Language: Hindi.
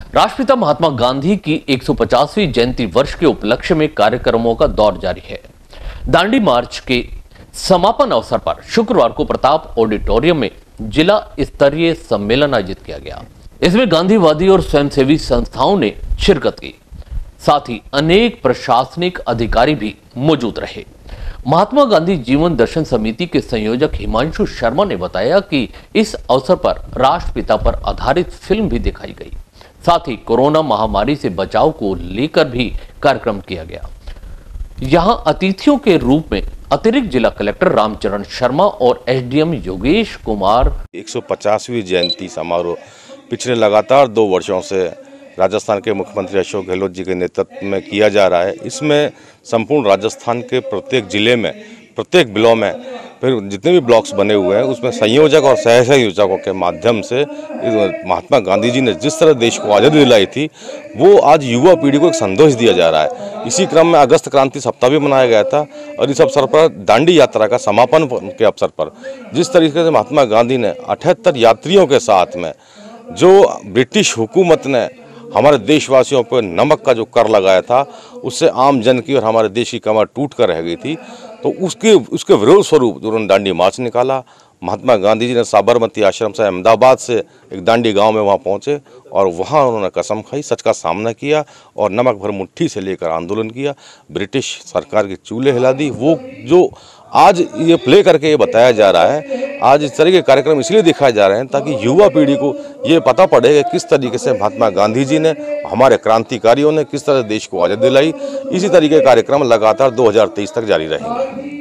राष्ट्रपिता महात्मा गांधी की 150वीं जयंती वर्ष के उपलक्ष्य में कार्यक्रमों का दौर जारी है। दांडी मार्च के समापन अवसर पर शुक्रवार को प्रताप ऑडिटोरियम में जिला स्तरीय सम्मेलन आयोजित किया गया। इसमें गांधीवादी और स्वयंसेवी संस्थाओं ने शिरकत की, साथ ही अनेक प्रशासनिक अधिकारी भी मौजूद रहे। महात्मा गांधी जीवन दर्शन समिति के संयोजक हिमांशु शर्मा ने बताया कि इस अवसर पर राष्ट्रपिता पर आधारित फिल्म भी दिखाई गई। साथ ही कोरोना महामारी से बचाव को लेकर भी कार्यक्रम किया गया। यहां अतिथियों के रूप में अतिरिक्त जिला कलेक्टर रामचरण शर्मा और एसडीएम योगेश कुमार। 150वीं जयंती समारोह पिछले लगातार 2 वर्षों से राजस्थान के मुख्यमंत्री अशोक गहलोत जी के नेतृत्व में किया जा रहा है। इसमें संपूर्ण राजस्थान के प्रत्येक जिले में, प्रत्येक ब्लॉक में, फिर जितने भी ब्लॉक्स बने हुए हैं उसमें संयोजक और सह संयोजकों के माध्यम से महात्मा गांधी जी ने जिस तरह देश को आज़ादी दिलाई थी, वो आज युवा पीढ़ी को एक संदेश दिया जा रहा है। इसी क्रम में अगस्त क्रांति सप्ताह भी मनाया गया था और इस अवसर पर दांडी यात्रा का समापन के अवसर पर जिस तरीके से महात्मा गांधी ने 78 यात्रियों के साथ में जो ब्रिटिश हुकूमत ने हमारे देशवासियों पर नमक का जो कर लगाया था, उससे आम जन की और हमारे देश की कमर टूट कर रह गई थी, तो उसके विरोध स्वरूप जो उन्होंने दांडी मार्च निकाला। महात्मा गांधी जी ने साबरमती आश्रम से अहमदाबाद से एक दांडी गांव में वहां पहुंचे और वहां उन्होंने कसम खाई, सच का सामना किया और नमक भर मुट्ठी से लेकर आंदोलन किया। ब्रिटिश सरकार के चूल्हे हिला दी। वो जो आज ये प्ले करके ये बताया जा रहा है, आज इस तरह के कार्यक्रम इसलिए दिखाए जा रहे हैं ताकि युवा पीढ़ी को ये पता पड़े कि किस तरीके से महात्मा गांधी जी ने, हमारे क्रांतिकारियों ने किस तरह देश को आज़ादी दिलाई। इसी तरीके के कार्यक्रम लगातार 2023 तक जारी रहेंगे।